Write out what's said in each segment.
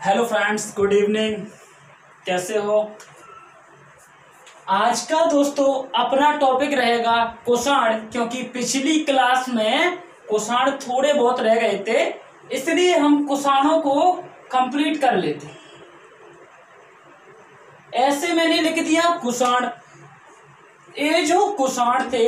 Hello friends, good evening. कैसे हो? आज का दोस्तों अपना टॉपिक रहेगा कुषाण, क्योंकि पिछली क्लास में कुषाण थोड़े बहुत रह गए थे, इसलिए हम कुषाणों को कंप्लीट कर लेते। ऐसे मैंने लिख दिया कुषाण। ये जो कुषाण थे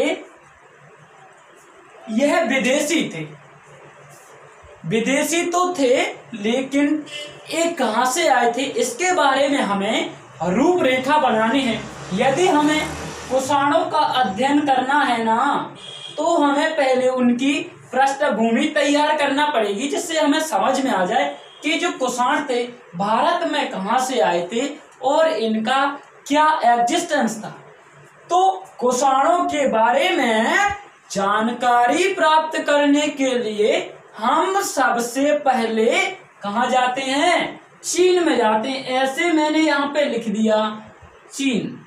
यह विदेशी थे। विदेशी तो थे, लेकिन ये कहां से आए थे इसके बारे में हमें रूपरेखा बनानी है। यदि हमें कुषाणों का अध्ययन करना है ना, तो हमें पहले उनकी पृष्ठभूमि तैयार करना पड़ेगी, जिससे हमें समझ में आ जाए कि जो कुषाण थे भारत में कहां से आए थे और इनका क्या एग्जिस्टेंस था। तो कुषाणों के बारे में जानकारी प्राप्त करने के लिए हम सबसे पहले कहाँ जाते हैं? चीन में जाते हैं। ऐसे मैंने यहाँ पे लिख दिया चीन।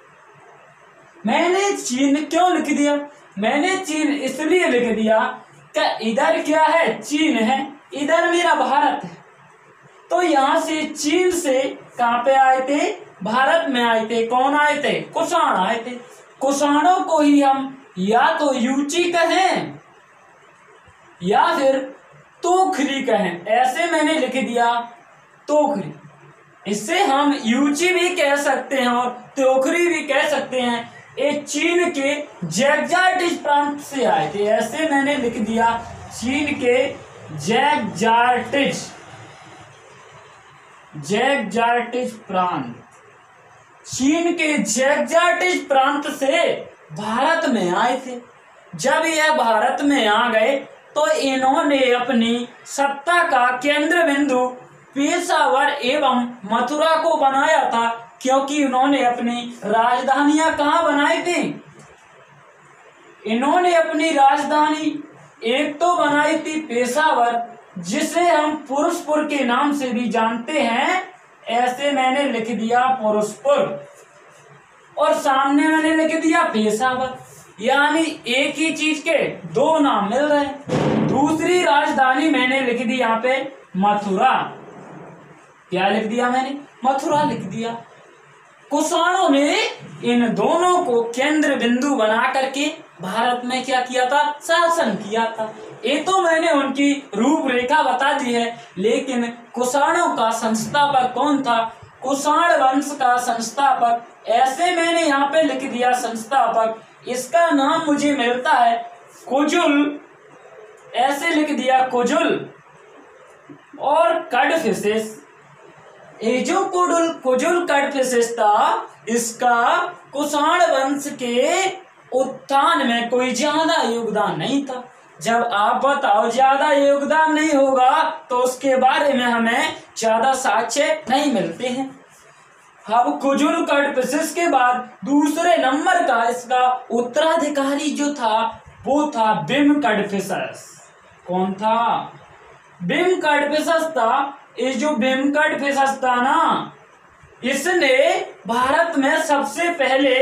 मैंने चीन क्यों लिख दिया? मैंने चीन इसलिए लिख दिया कि इधर क्या है? चीन है, इधर मेरा भारत है। तो यहाँ से चीन से कहाँ पे आए थे? भारत में आए थे। कौन आए थे? कुषाण आए थे। कुषाणों को ही हम या तो यूची कहें या फिर तोखरी कहें। ऐसे मैंने लिख दिया तोखरी। इससे हम यूची भी कह सकते हैं और तोखरी भी कह सकते हैं। ये चीन के जैगजार्टिज प्रांत से आए थे। ऐसे मैंने लिख दिया चीन के जैगजार्टिज प्रांत। चीन के जैगजार्टिज प्रांत से भारत में आए थे। जब यह भारत में आ गए तो इन्होंने अपनी सत्ता का केंद्र बिंदु पेशावर एवं मथुरा को बनाया था, क्योंकि इन्होंने अपनी राजधानियां कहाँ बनाई थी? इन्होंने अपनी राजधानी एक तो बनाई थी पेशावर, जिसे हम पुरुषपुर के नाम से भी जानते हैं। ऐसे मैंने लिख दिया पुरुषपुर, और सामने मैंने लिख दिया पेशावर। यानी एक ही चीज के दो नाम मिल रहे हैं। दूसरी राजधानी मैंने लिख दी यहाँ पे मथुरा। क्या लिख दिया मैंने? मथुरा लिख दिया। कुषाणों ने इन दोनों को केंद्र बिंदु बना करके भारत में क्या किया था? शासन किया था। ये तो मैंने उनकी रूपरेखा बता दी है, लेकिन कुषाणों का संस्थापक कौन था? कुषाण वंश का संस्थापक ऐसे मैंने यहाँ पे लिख दिया संस्थापक। इसका नाम मुझे मिलता है कुजुल। ऐसे लिख दिया कुजुल। और कडफिसेस, ये जो कुजुल कडफिसेस था, इसका कुषाण वंश के उत्थान में कोई ज्यादा योगदान नहीं था। जब आप बताओ ज्यादा योगदान नहीं होगा तो उसके बारे में हमें ज्यादा साक्ष्य नहीं मिलते हैं। अब कुजुल कडफिसेस के बाद दूसरे नंबर का इसका उत्तराधिकारी जो था वो था बिम कडफिसेस। कौन था? बिम कडफिसेस था। ये जो बिम कडफिसेस था ना, इसने भारत में सबसे पहले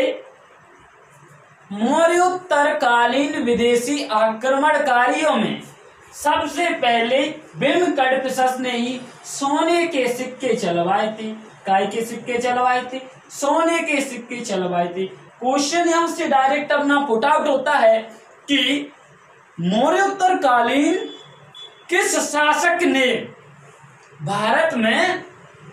मौर्योत्तरकालीन विदेशी आक्रमणकारियों में सबसे पहले बिम कडफिसेस ने ही सोने के सिक्के चलवाए थे। काय के सिक्के चलवाए थे? सोने के सिक्के चलवाए थे। क्वेश्चन यहां से डायरेक्ट अपना पुट आउट होता है कि मौर्योत्तरकालीन किस शासक ने भारत में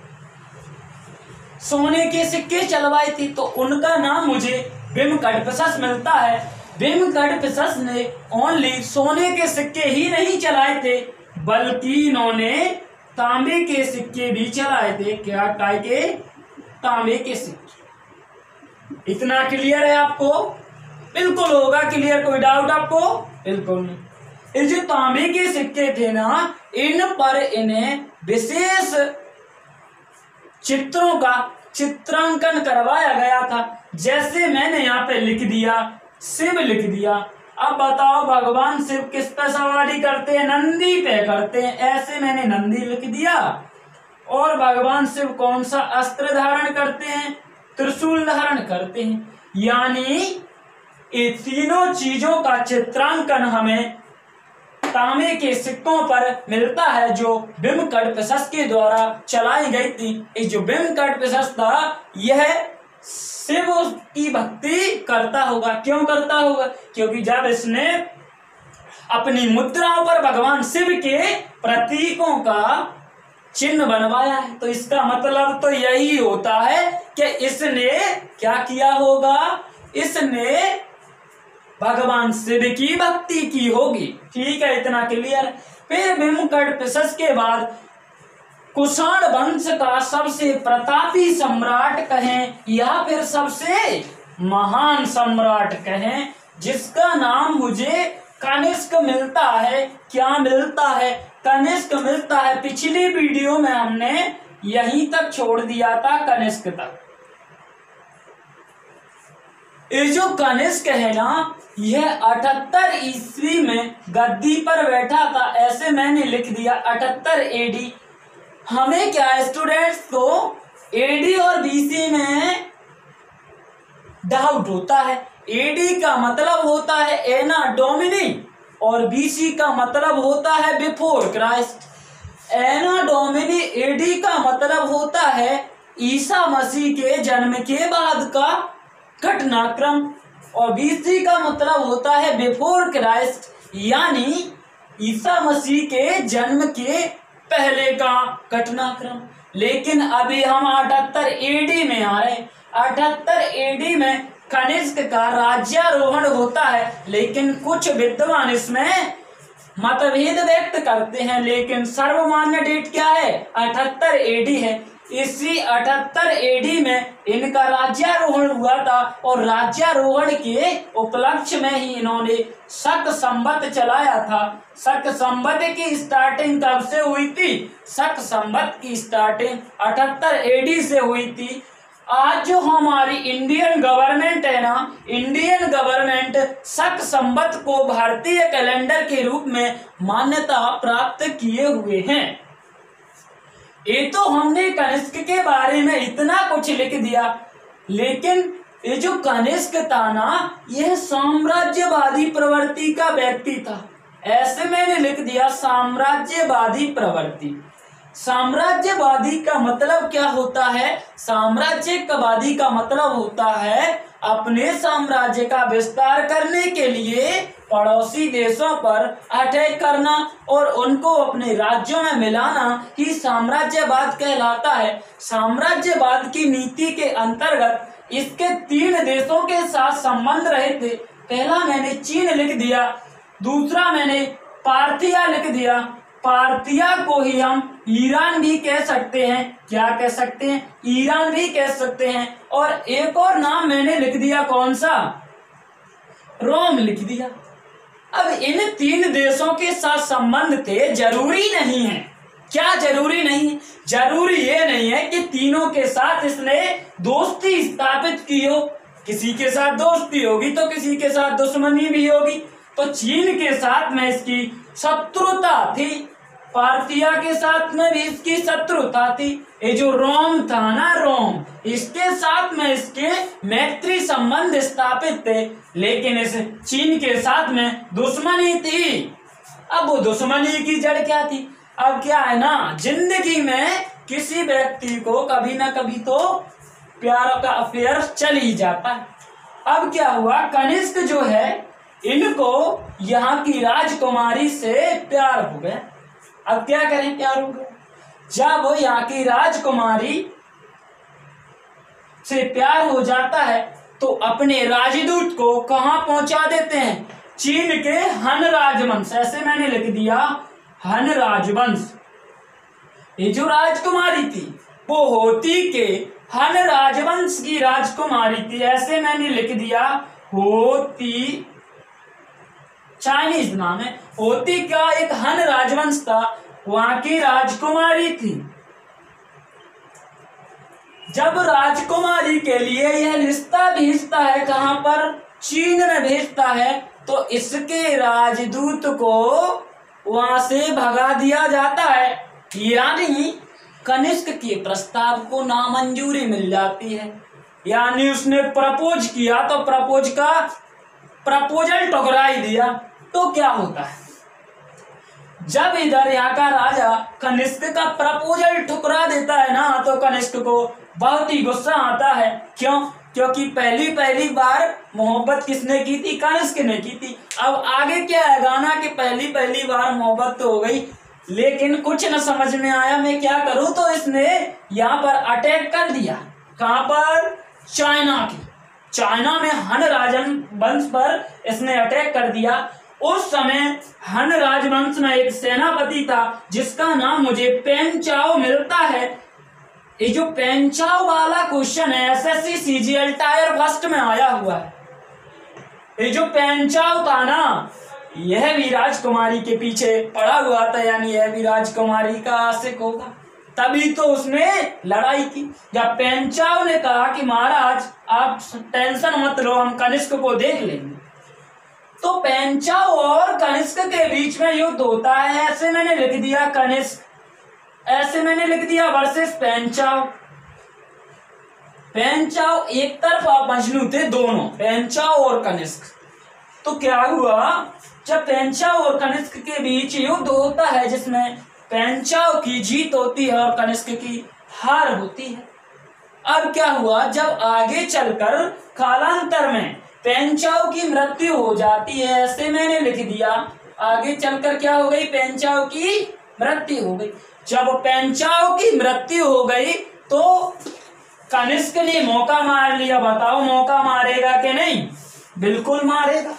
सोने के सिक्के चलवाए थे? तो उनका नाम मुझे बिम कडफिसेस मिलता है। बिम कडफिसेस ने ओनली सोने के सिक्के ही नहीं चलाए थे, बल्कि इन्होंने तांबे के सिक्के भी चलाए थे। क्या? काय के? तांबे के सिक्के। इतना क्लियर है आपको? बिल्कुल होगा क्लियर। कोई डाउट आपको? बिल्कुल नहीं। ये जो तांबे के सिक्के थे ना, इन पर इन्हें विशेष चित्रों का चित्रांकन करवाया गया था। जैसे मैंने यहाँ पे लिख दिया शिव लिख दिया। अब बताओ भगवान शिव किस पे सवारी करते हैं? नंदी पे करते हैं। ऐसे मैंने नंदी लिख दिया। और भगवान शिव कौन सा अस्त्र धारण करते हैं? त्रिशूल धारण करते हैं। यानी ये तीनों चीजों का चित्रांकन हमें तांबे के सिक्कों पर मिलता है, जो बिम्बकर्ण प्रशस्त के द्वारा चलाई गई थी। ये जो बिम्बकर्ण प्रशस्त था यह शिव की भक्ति करता होगा। क्यों करता होगा? क्योंकि जब इसने अपनी मुद्राओं पर भगवान शिव के प्रतीकों का चिन्ह बनवाया है, तो इसका मतलब तो यही होता है कि इसने क्या किया होगा, इसने भगवान शिव की भक्ति की होगी। ठीक है, इतना क्लियर। फिर बिम्बकर्ण प्रशस्त के बाद कुषाण वंश का सबसे प्रतापी सम्राट कहें या फिर सबसे महान सम्राट कहें, जिसका नाम मुझे कनिष्क मिलता है। क्या मिलता है? कनिष्क मिलता है। पिछली वीडियो में हमने यहीं तक छोड़ दिया था, कनिष्क तक। ये जो कनिष्क है ना, यह 78 ईस्वी में गद्दी पर बैठा था। ऐसे मैंने लिख दिया 78 एडी। हमें क्या स्टूडेंट्स को एडी और बीसी में डाउट होता है। एडी का मतलब होता है एना डोमिनी और बीसी का मतलब होता है before Christ. Anno Domini AD का मतलब होता है ईसा मसीह के जन्म के बाद का घटनाक्रम, और बीसी का मतलब होता है बिफोर क्राइस्ट, यानी ईसा मसीह के जन्म के पहले का घटनाक्रम। लेकिन अभी हम 78 एडी में आ रहे। 78 एडी में कनिष्क का राज्यारोहण होता है, लेकिन कुछ विद्वान इसमें मतभेद व्यक्त करते हैं, लेकिन सर्वमान्य डेट क्या है? 78 एडी है। इसी 78 एडी में इनका राज्यारोहण हुआ था, और राज्यारोहण के उपलक्ष्य में ही इन्होंने शक संवत चलाया था। शक संवत की स्टार्टिंग कब से हुई थी? शक संवत की स्टार्टिंग 78 एडी से हुई थी। आज जो हमारी इंडियन गवर्नमेंट है ना, इंडियन गवर्नमेंट शक संवत को भारतीय कैलेंडर के रूप में मान्यता प्राप्त किए हुए हैं। ये तो हमने कनिष्क के बारे में इतना कुछ लिख दिया, लेकिन ये जो कनिष्क था ना, यह साम्राज्यवादी प्रवृत्ति का व्यक्ति था। ऐसे मैंने लिख दिया साम्राज्यवादी प्रवृत्ति। साम्राज्यवादी का मतलब क्या होता है? साम्राज्यवादी का मतलब होता है अपने साम्राज्य का विस्तार करने के लिए पड़ोसी देशों पर अटैक करना और उनको अपने राज्यों में मिलाना ही साम्राज्यवाद कहलाता है। साम्राज्यवाद की नीति के अंतर्गत इसके 3 देशों के साथ संबंध रहे थे। पहला मैंने चीन लिख दिया, दूसरा मैंने पार्थिया लिख दिया। पार्थिया को ही हम ईरान भी कह सकते हैं। क्या कह सकते हैं? ईरान भी कह सकते हैं। और एक और नाम मैंने लिख दिया, कौन सा? रोम लिख दिया। अब इन 3 देशों के साथ संबंध थे, जरूरी नहीं है। क्या जरूरी नहीं? जरूरी ये नहीं है कि तीनों के साथ इसने दोस्ती स्थापित की हो। किसी के साथ दोस्ती होगी तो किसी के साथ दुश्मनी भी होगी। तो चीन के साथ में इसकी शत्रुता थी, पार्थिया के साथ में भी इसकी शत्रुता थी। ये जो रोम था ना, रोम, इसके साथ में इसके मैत्री संबंध स्थापित थे, लेकिन इस चीन के साथ में दुश्मनी थी। अब वो दुश्मनी की जड़ क्या थी? अब क्या है ना, जिंदगी में किसी व्यक्ति को कभी ना कभी तो प्यार का अफेयर चल ही जाता है। अब क्या हुआ, कनिष्क जो है इनको यहाँ की राजकुमारी से प्यार हो गया। अब क्या करें, प्यार हो गया। जब वो यहाँ की राजकुमारी से प्यार हो जाता है तो अपने राजदूत को कहाँ पहुंचा देते हैं? चीन के हन राजवंश। ऐसे मैंने लिख दिया हन राजवंश। ये जो राजकुमारी थी वो होती के हन राजवंश की राजकुमारी थी। ऐसे मैंने लिख दिया होती, चाइनीज नाम है। होती का एक हन राजवंश था, वहां की राजकुमारी थी। जब राजकुमारी के लिए यह रिश्ता भेजता है, कहां पर? चीन में भेजता है, तो इसके राजदूत को वहां से भगा दिया जाता है, यानी कनिष्क के प्रस्ताव को नामंजूरी मिल जाती है। यानी उसने प्रपोज किया तो प्रपोजल ठुकरा ही दिया। तो क्या होता है, जब इधर यहाँ का राजा कनिष्क का प्रपोजल ठुकरा देता है ना, तो कनिष्क को बहुत ही गुस्सा आता है। क्यों? क्योंकि पहली बार मोहब्बत किसने की थी? कनिष्क ने की थी। अब आगे क्या है गाना कि पहली बार मोहब्बत तो हो गई, लेकिन कुछ न समझ में आया मैं क्या करूं, तो इसने यहाँ पर अटैक कर दिया। कहां पर? चाइना में हन राजवंश पर इसने अटैक कर दिया। उस समय हन राजवंश में एक सेनापति था जिसका नाम मुझे पेन चाओ मिलता है। ये जो पेन चाओ वाला क्वेश्चन है एसएससी सीजीएल टायर फर्स्ट में आया हुआ है। ये जो पेन चाओ था ना, यह भी राजकुमारी के पीछे पड़ा हुआ था, यानी यह भी राजकुमारी का आशिक होगा, तभी तो उसने लड़ाई की। जब पेन चाओ ने कहा कि महाराज आप टेंशन मत लो, हम कनिष्क को देख लेंगे, तो पेन चाओ और कनिष्क के बीच में युद्ध होता है। ऐसे मैंने लिख दिया कनिष्क, ऐसे मैंने लिख दिया वर्सेस पेन चाओ। पेन चाओ एक तरफा मजनू थे दोनों, पेन चाओ और कनिष्क। तो क्या हुआ, जब पेन चाओ और कनिष्क के बीच युद्ध होता है जिसमें पेन चाओ की जीत होती है और कनिष्क की हार होती है। अब क्या हुआ, जब आगे चलकर कालांतर में पेन चाओ की मृत्यु हो जाती है, ऐसे मैंने लिख दिया आगे चलकर क्या हो गई, पेन चाओ की मृत्यु हो गई। जब पेन चाओ की मृत्यु हो गई तो कनिष्क ने मौका मार लिया। बताओ मौका मारेगा कि नहीं? बिल्कुल मारेगा।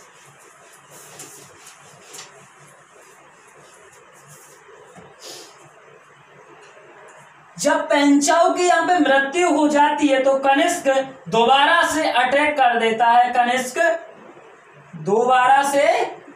जब पेन चाओ की यहाँ पे मृत्यु हो जाती है तो कनिष्क दोबारा से अटैक कर देता है। कनिष्क दोबारा से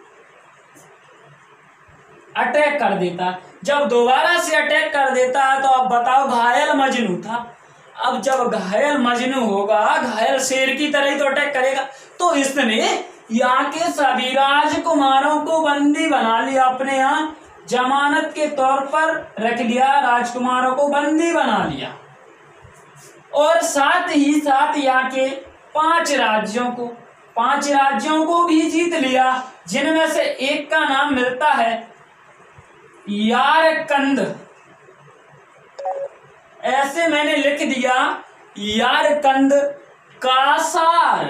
अटैक कर देता। जब दोबारा से अटैक कर देता है तो अब बताओ, घायल मजनू था। अब जब घायल मजनू होगा, घायल शेर की तरह ही तो अटैक करेगा। तो इसने यहाँ के सभी राजकुमारों को बंदी बना लिया, अपने यहाँ जमानत के तौर पर रख लिया, राजकुमारों को बंदी बना लिया। और साथ ही साथ यहाँ के 5 राज्यों को भी जीत लिया, जिनमें से एक का नाम मिलता है यारकंद। ऐसे मैंने लिख दिया यारकंद। कासार,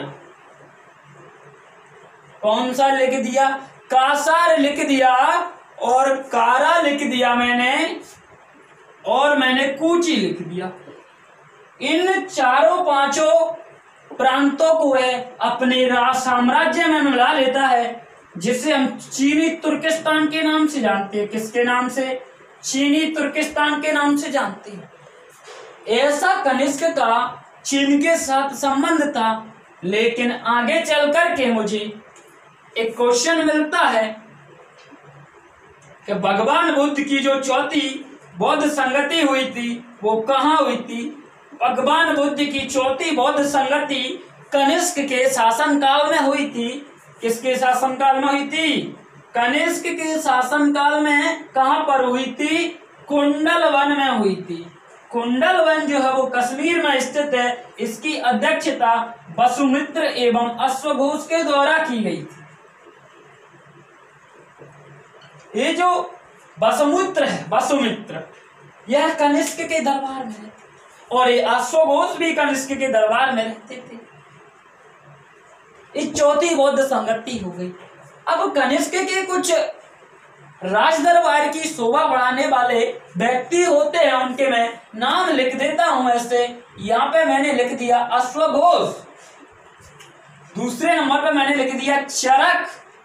कौन सा लिख दिया? कासार लिख दिया, और कारा लिख दिया मैंने, और मैंने कूची लिख दिया। इन 4-5 प्रांतों को है अपने साम्राज्य में मिला लेता है, जिसे हम चीनी तुर्किस्तान के नाम से जानते हैं। किसके नाम से? चीनी तुर्किस्तान के नाम से जानते हैं। ऐसा कनिष्क का चीन के साथ संबंध था। लेकिन आगे चल करके मुझे एक क्वेश्चन मिलता है कि भगवान बुद्ध की जो चौथी बौद्ध संगति हुई थी वो कहाँ हुई थी? भगवान बुद्ध की चौथी बौद्ध संगति कनिष्क के शासनकाल में हुई थी। किसके शासनकाल में हुई थी? कनिष्क के शासनकाल में। कहां पर हुई थी? कुंडलवन में हुई थी। कुंडलवन जो है वो कश्मीर में स्थित है। इसकी अध्यक्षता वसुमित्र एवं अश्वघोष के द्वारा की गई थी। ये जो वसुमित्र है, वसुमित्र, यह कनिष्क के दरबार में रहते, और ये अश्वघोष भी कनिष्क के दरबार में रहते थे। इस चौथी बौद्ध संगति हो गई। अब कनिष्क के कुछ राज दरबार की शोभा बढ़ाने वाले व्यक्ति होते हैं, उनके मैं नाम लिख देता हूं। ऐसे यहाँ पे मैंने लिख दिया अश्वघोष। दूसरे नंबर पे मैंने लिख दिया चरक।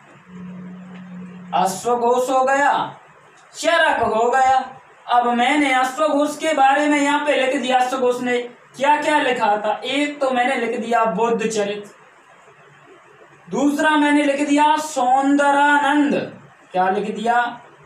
अश्वघोष हो गया, चरक हो गया। अब मैंने अश्वघोष के बारे में यहाँ पे लिख दिया, अश्वघोष ने क्या क्या लिखा था। एक तो मैंने लिख दिया बुद्ध चरित, दूसरा मैंने लिख दिया सौंदरानंद। क्या लिख दिया?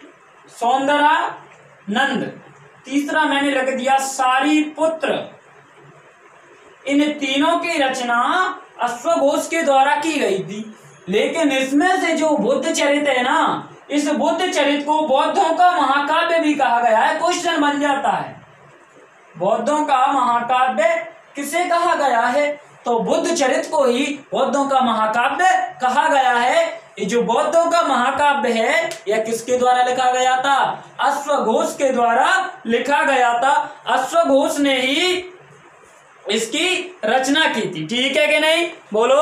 सौंदरानंद। तीसरा मैंने लिख दिया सारीपुत्र। इन तीनों की रचना अश्वघोष के द्वारा की गई थी। लेकिन इसमें से जो बुद्ध चरित है ना, इस बुद्ध चरित को बौद्धों का महाकाव्य भी कहा गया है। क्वेश्चन बन जाता है, बौद्धों का महाकाव्य किसे कहा गया है? तो बुद्ध चरित को ही बौद्धों का महाकाव्य कहा गया है। ये जो बौद्धों का महाकाव्य है यह किसके द्वारा लिखा गया था? अश्वघोष के द्वारा लिखा गया था। अश्वघोष ने ही इसकी रचना की थी। ठीक है कि नहीं? बोलो।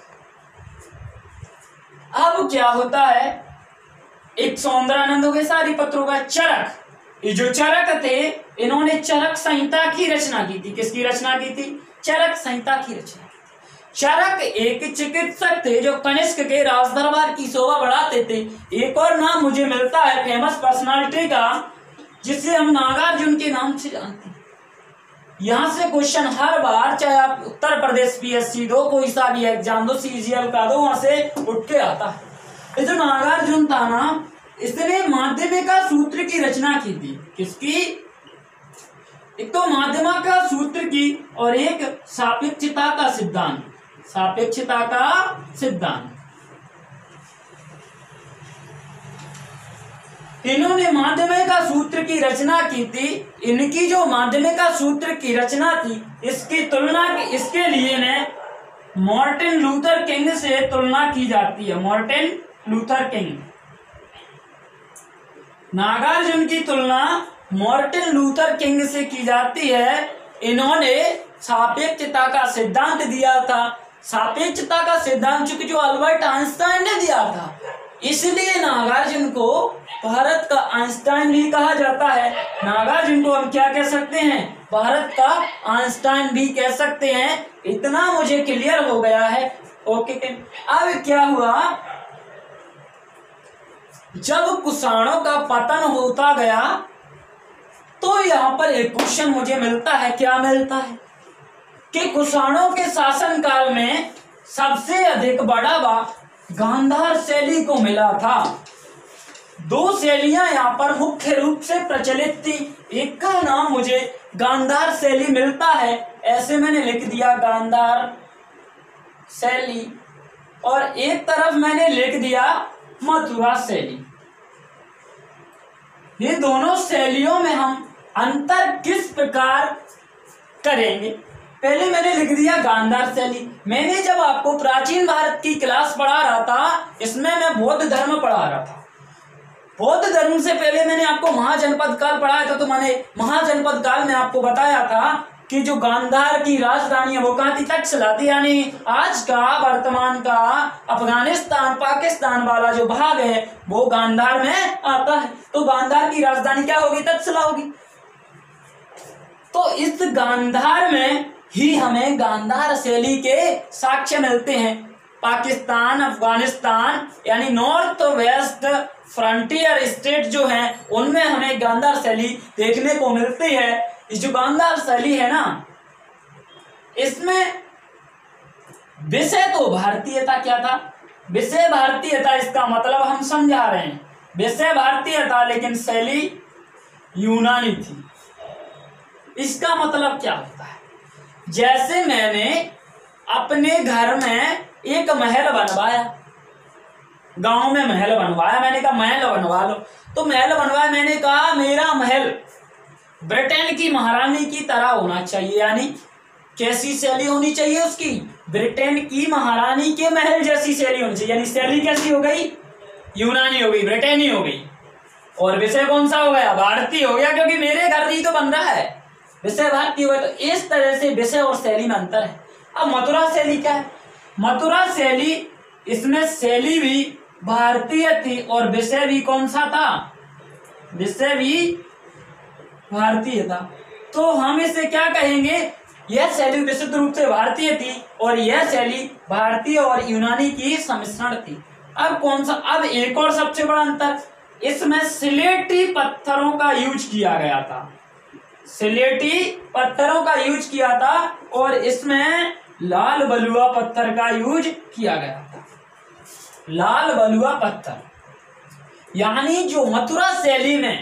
अब क्या होता है, एक सौंदरानंद हो गए सारी पत्रों का। चरक, ये जो चरक थे इन्होंने चरक संहिता की रचना की थी। किसकी रचना की थी? चरक संहिता की रचना। चरक एक चिकित्सक थे जो कनिष्क के राजदरबार की शोभा बढ़ाते थे। एक और नाम मुझे मिलता है फेमस पर्सनालिटी का, जिसे हम नागार्जुन के नाम से जानते हैं। यहां से क्वेश्चन हर बार, चाहे आप उत्तर प्रदेश पीएससी दो, कोई सा भी एग्जाम दो, सीजीएल का दो, वहां से उठ के आता है। ये जो नागार्जुन था ना, इसने माध्यमिका सूत्र की रचना की थी। किसकी? एक तो माध्यमिका सूत्र की और एक सापेक्षता का सिद्धांत। सापेक्षता का सिद्धांत। इन्होंने माध्यमिका सूत्र की रचना की थी। इनकी जो माध्यमिका सूत्र की रचना थी इसकी तुलना इसके लिए ने मार्टिन लूथर किंग से तुलना की जाती है। मार्टिन लूथर किंग, नागार्जुन की तुलना मार्टिन लूथर किंग से की जाती है। इन्होंने सापेक्षता का सिद्धांत दिया था। सापेक्षता का सिद्धांत चूंकि जो अल्बर्ट आइंस्टाइन ने दिया था, इसलिए नागार्जुन को भारत का आइंस्टाइन भी कहा जाता है। नागार्जुन को हम क्या कह सकते हैं? भारत का आइंस्टाइन भी कह सकते हैं। इतना मुझे क्लियर हो गया है। ओके। अब क्या हुआ, जब कुषाणों का पतन होता गया तो यहां पर एक क्वेश्चन मुझे मिलता है। क्या मिलता है? कि कुषाणों के शासनकाल में सबसे अधिक बढ़ावा गांधार शैली को मिला था। दो शैलियां यहां पर मुख्य रूप से प्रचलित थी। एक का नाम मुझे गांधार शैली मिलता है, ऐसे मैंने लिख दिया गांधार शैली, और एक तरफ मैंने लिख दिया मथुरा शैली। ये दोनों शैलियों में हम अंतर किस प्रकार करेंगे? पहले मैंने लिख दिया गांधार शैली। मैंने जब आपको प्राचीन भारत की क्लास पढ़ा रहा था, इसमें मैं बौद्ध धर्म पढ़ा रहा था। बौद्ध धर्म से पहले मैंने आपको महाजनपद काल पढ़ाया था। तो मैंने महाजनपद काल में आपको बताया था कि जो गांधार की राजधानी है वो कहाँ थी? तक्षशिला थी। यानी आज का वर्तमान का अफगानिस्तान पाकिस्तान वाला जो भाग है वो गांधार में आता है। तो गांधार की राजधानी क्या होगी? तक्षशिला होगी। तो इस गांधार में ही हमें गांधार शैली के साक्ष्य मिलते हैं। पाकिस्तान अफगानिस्तान यानी नॉर्थ वेस्ट फ्रंटियर स्टेट जो हैं उनमें हमें गांधार शैली देखने को मिलती है। इस जो गांधार शैली है ना, इसमें विषय तो भारतीयता क्या था? विषय भारतीयता, इसका मतलब हम समझा रहे हैं विषय भारतीय था लेकिन शैली यूनानी थी। इसका मतलब क्या होता है? जैसे मैंने अपने घर में एक महल बनवाया, गांव में महल बनवाया, मैंने कहा महल बनवा लो। तो महल बनवाया, मैंने कहा मेरा महल ब्रिटेन की महारानी की तरह होना चाहिए। यानी कैसी शैली होनी चाहिए उसकी? ब्रिटेन की महारानी के महल जैसी शैली होनी चाहिए। यानी शैली कैसी हो गई? यूनानी हो गई, ब्रिटेनी हो गई। और विषय कौन सा हो गया? भारतीय हो गया, क्योंकि मेरे घर ही तो बन रहा है, विषय भारतीय हुआ। तो इस तरह से विषय और शैली में अंतर है। अब मथुरा शैली क्या है? मथुरा शैली, इसमें शैली भी भारतीय थी और विषय भी कौन सा था? विषय भी भारतीय था। तो हम इसे क्या कहेंगे? यह शैली विशुद्ध रूप से भारतीय थी और यह शैली भारतीय और यूनानी की सम्मिश्रण थी। अब कौन सा? अब एक और सबसे बड़ा अंतर, इसमें सिलेटी पत्थरों का यूज किया गया था। सिलेटी पत्थरों का यूज किया था और इसमें लाल बलुआ पत्थर का यूज किया गया था। लाल बलुआ पत्थर, यानी जो मथुरा शैली में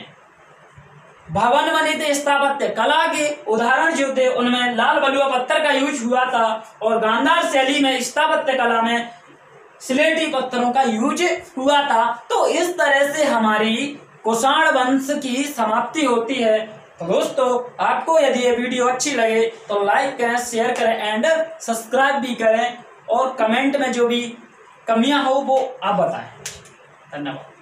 भवन बने थे, स्थापत्य कला के उदाहरण जो थे उनमें लाल बलुआ पत्थर का यूज हुआ था, और गांधार शैली में स्थापत्य कला में सिलेटी पत्थरों का यूज हुआ था। तो इस तरह से हमारी कुषाण वंश की समाप्ति होती है। तो दोस्तों, आपको यदि ये वीडियो अच्छी लगे तो लाइक करें, शेयर करें एंड सब्सक्राइब भी करें, और कमेंट में जो भी कमियां हो वो आप बताएं। धन्यवाद।